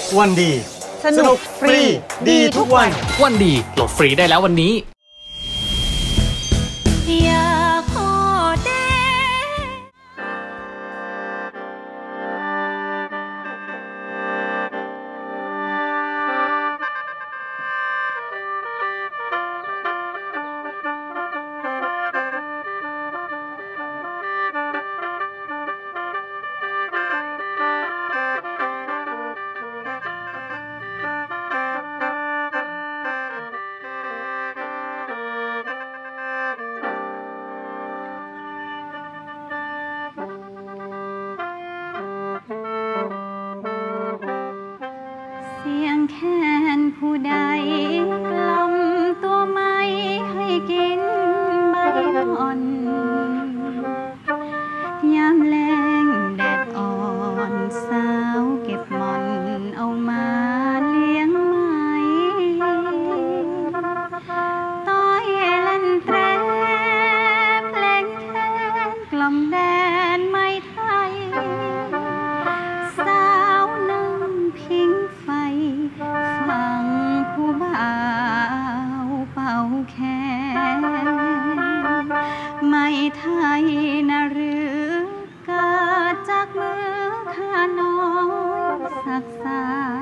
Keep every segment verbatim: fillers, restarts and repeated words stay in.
วันดีสนุกฟรีดีทุกวันวันดีโหลดฟรีได้แล้ววันนี้อยากขอเดแค้นผู้ใดกล่อมตัวไม่ให้กินใบอ่อนยามแล้งแดดอ่อนสาวเก็บหม่อนเอามาเลี้ยงไม้ต้อยเล่นแตรเพลงแค้นกล่อมแดนไม่ไทยสาวนั่งพิงไฟฟังผู้บ่าวเป่าแคนไม่ไทยนะหรือกาจากมือข้าน้อยสักษา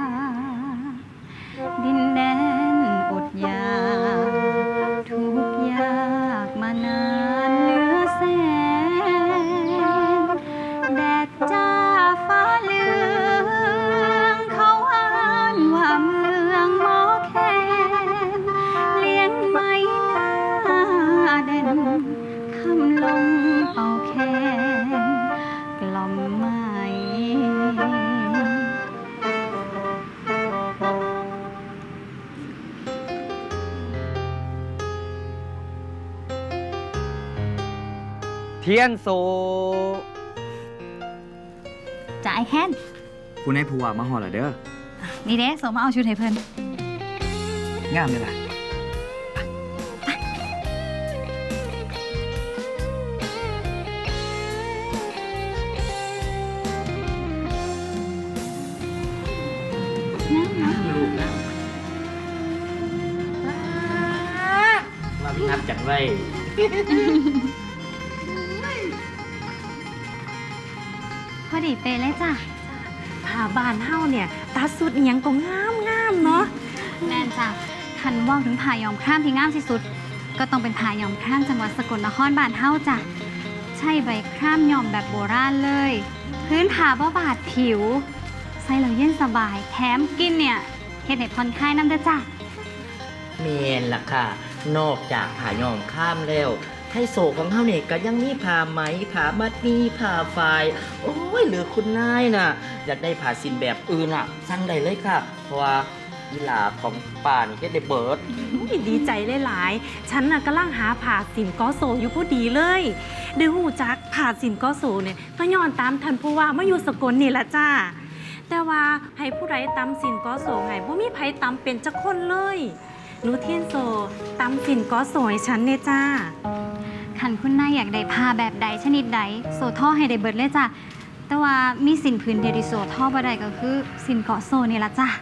ดินแดนอดอยากทุกยากมานานเหลือแสนแดดจ้าฟ้าเหลืองเขาอ้านว่าเมืองหมอแคนเลี้ยงไม้หน้าเด่นคำลงเป่าแคนกล่อมไม้เทียนโซจ่ายแค้นคุณให้ผัวมาห่อเหรอเด้อนี่เด้โซมาเอาชุดให้เพิ่นงามเลยล่ะน้ำน้ำลูกนะมาพิทับจังไรพอดีเปเลยจ้ะผ้าบ้านเฮาเนี่ยตาสุดเอียงก็งามงามเนาะแน่นจ้ะคันว่าถึงผ้ายอมคร่ามที่งามที่สุดก็ต้องเป็นผ้ายอมคร่ามจังหวัดสกลนครบ้านเฮาจ้ะใช่ใบคร่ามยอมแบบโบราณเลยพื้นผ้าบ่บาดผิวใส่แล้วเย็นสบายแถมกินเนี่ยเฮ็ดให้ผ่อนคลายน้ำเด้อจ้ะเมนล่ะค่ะนอกจากผ้ายอมข้ามแล้วไทยโศกของเขาเนี่ยก็ยังมีผ้าไหมผ้ามัดมีผ้าฝ้ายโอ้ยเหลือคุณนายน่ะอยากได้ผ้าสินแบบอื่นอ่ะสั่งได้เลยค่ะเพราะว่าอีหลาของป่านี่ก็ได้เบิร์ดดีใจหลายๆฉันน่ะกำลังหาผ้าสินกอโซอยู่พอดีเลยเดี๋ยวหูจักผ้าสินกอโซเนี่ยก็ย้อนตามทันผู้ว่ามาอยู่สกลนี่ละจ้าแต่ว่าให้ผู้ใดตำสินกอโซให้บ่มีไผตำเป็นจักคนเลยหนูเทียนโซตำสินกอโซให้ฉันเนี่ยจ้าคันคุณนายอยากได้ผ้าแบบใดชนิดใดโซท่อให้ได้เบิดเลยจ้ะแต่ว่ามีสินพื้นเดียวที่โซท่อบ่ได้ก็คือสินเกาะโซนี่ละจ้ะ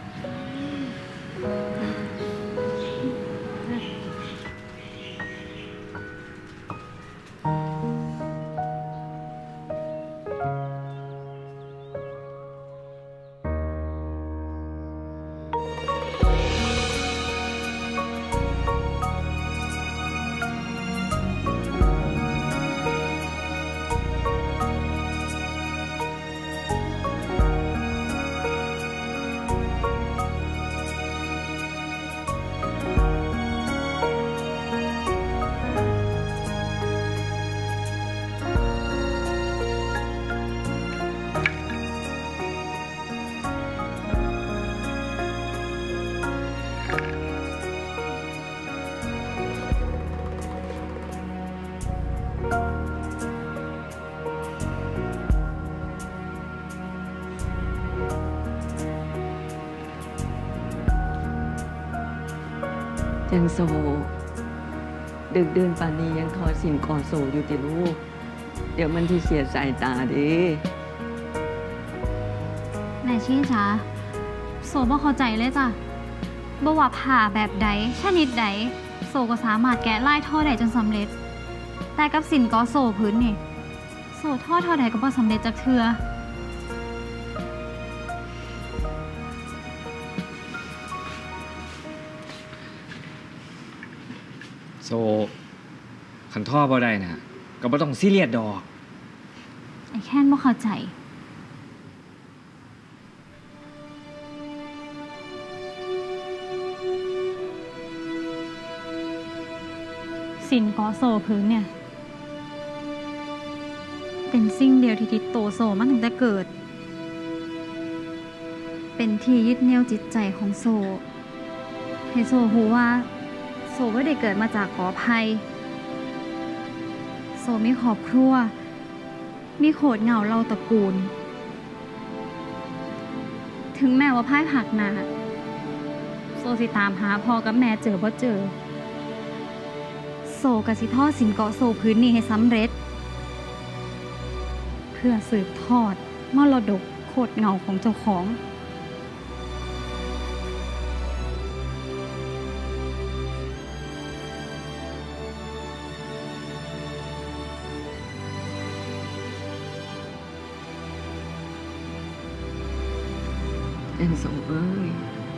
ยังโซดึกเดินป่านนี้ยังทอสินก่อโซอยู่ติลูกเดี๋ยวมันที่เสียสายตาดินายชี้จ๋าโซบ่เข้าใจเลยจ้ะบ่ว่าผ่าแบบใดชนิดใดโซก็สามารถแกะลายท่อได้จนสำเร็จแต่กับสินกอโซพื้นนี่โซท่อเท่าใดก็บ่สำเร็จจักเทื่อโซขันท่อบ่ได้นะก็บ่ต้องซีเรียสดอกไอ้แค่นบ่เข้าใจสินกอโซพื้นเนี่ยเป็นสิ่งเดียวที่ติดโตโซมาตั้งแต่เกิดเป็นที่ยึดเหนี่ยวจิตใจของโซให้โซหูว่าโซไม่ได้เกิดมาจากขอภัยโซมีครอบครัวมีโขดเหงาเราตระกูลถึงแม้ว่าพ่ายผักหนาโซสิตามหาพ่อกับแม่เจอบ่เจอโซกับสิทอดสินเกาะโซพื้นนี้ให้สำเร็จเพื่อสืบทอดมรดกโคตรเงาของเจ้าของเอ็นโซเอ้ย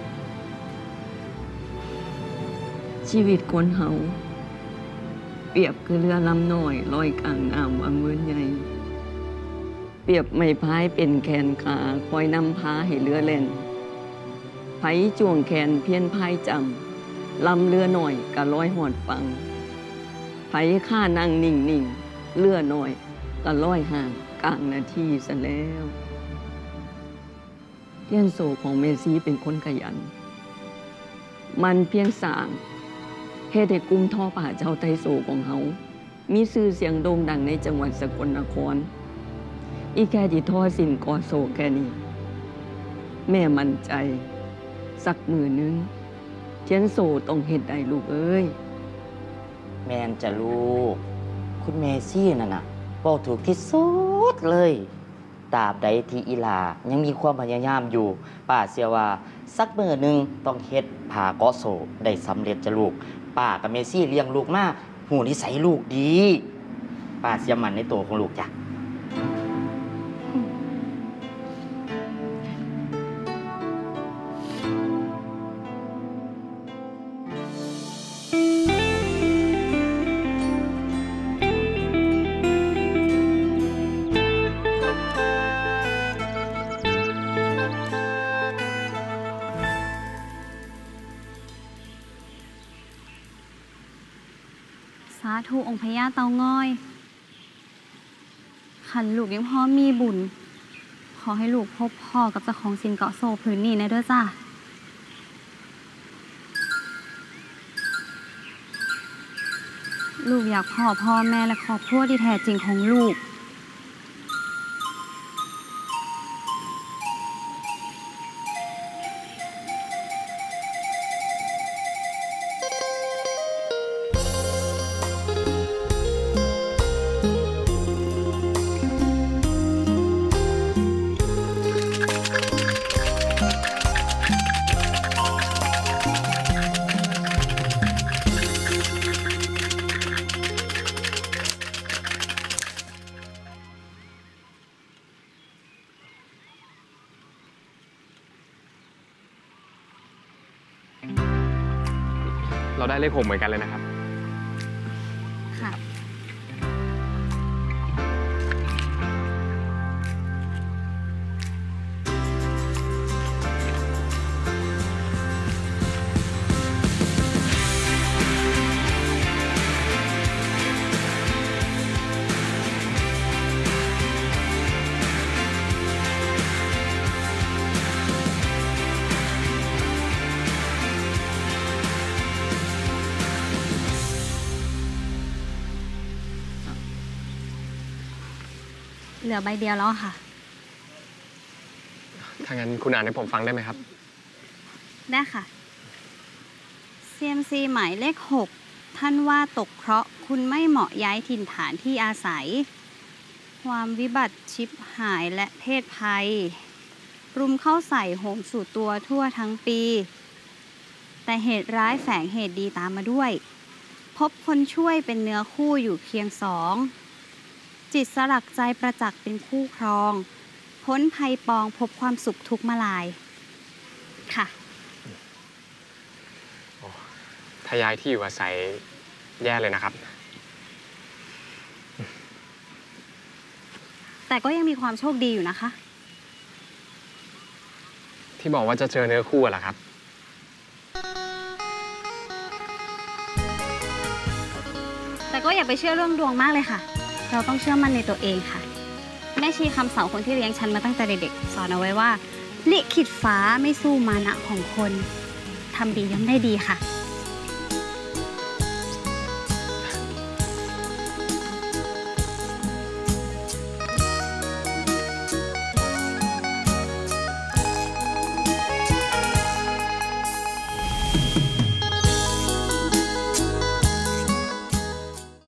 ชีวิตคนเฮาเปรียบคือเรือลำน้อยลอยกลางน้ำวังเวินใหญ่เปรียบไม้พายเป็นแขนขาคอยนำพาให้เรือเล่นไผจ่วงแขนเพียนพายจำลำเรือหน่อยกะลอยหอดฟังไผข้านั่งนิ่งนิ่งเรือหน่อยกะลอยห่างกลางนาทีซะแล้วเทียนโซของเมซี่เป็นคนขยันมันเพียงสร้างเฮ็ดให้กลุ่มท่อป่าเจ้าไทโซของเฮามีชื่อเสียงโด่งดังในจังหวัดสกลนครอีแค่ที่ท่อสินกอโซแค่นี้แม่มั่นใจสักมือนึงเทียนโซต้องเฮ็ดได้ลูกเอ้ยแมนจะลูกคุณเมซี่น่ะนะบอกถูกที่สุดเลยตราบใดที่อีลายังมีความพยายามอยู่ป้าเชื่อว่าสักมื้อนึงต้องเฮ็ดผ่าเกาะโซได้สำเร็จจะลูกป้ากับเมซี่เลี้ยงลูกมาหูนิสัยลูกดีป้าเชื่อมั่นในตัวของลูกจ้ะสาธุองค์พญาเตาง้อยขันลูกยังพ่อมีบุญขอให้ลูกพบพ่อกับเจ้าของสินเกาะโซพื้นนี้นะเด้อจ้าลูกอยากพ่อพ่อแม่และครอบครัวที่แท้จริงของลูกเราได้เลขหกเหมือนกันเลยนะครับค่ะเหลือใบเดียวแล้วค่ะถ้างั้นคุณอ่านให้ผมฟังได้ไหมครับได้ค่ะ ซี เอ็ม ซี หมายเลขหกท่านว่าตกเคราะห์คุณไม่เหมาะย้ายถิ่นฐานที่อาศัยความวิบัติชิบหายและเพศภัยรุมเข้าใส่โหมสู่ตัวทั่วทั้งปี แต่เหตุร้ายแฝงเหตุดีตามมาด้วย พบคนช่วยเป็นเนื้อคู่อยู่เพียงสอง จิตสลักใจประจักษ์เป็นคู่ครอง พ้นภัยปองพบความสุขทุกมาลายค่ะถ้าย้ายที่อยู่อาศัยแย่เลยนะครับแต่ก็ยังมีความโชคดีอยู่นะคะที่บอกว่าจะเจอเนื้อคู่เหรอครับแต่ก็อย่าไปเชื่อเรื่องดวงมากเลยค่ะ เราต้องเชื่อมั่นในตัวเองค่ะแม่ชีคำสอนคนที่เลี้ยงฉันมาตั้งแต่เด็กๆสอนเอาไว้ว่าลิขิตฟ้าไม่สู้มานะของคนทำดีย่อมได้ดีค่ะ